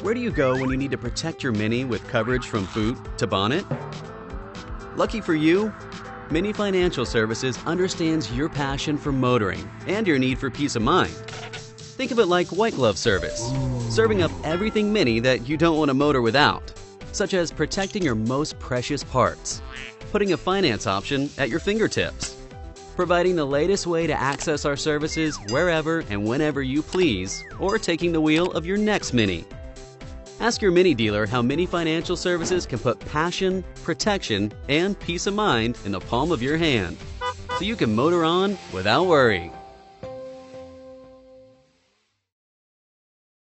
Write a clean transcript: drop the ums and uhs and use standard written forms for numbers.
Where do you go when you need to protect your Mini with coverage from boot to bonnet? Lucky for you, Mini Financial Services understands your passion for motoring and your need for peace of mind. Think of it like white glove service, serving up everything Mini that you don't want to motor without, such as protecting your most precious parts, putting a finance option at your fingertips, providing the latest way to access our services wherever and whenever you please, or taking the wheel of your next Mini. Ask your Mini dealer how Mini Financial Services can put passion, protection, and peace of mind in the palm of your hand, so you can motor on without worry.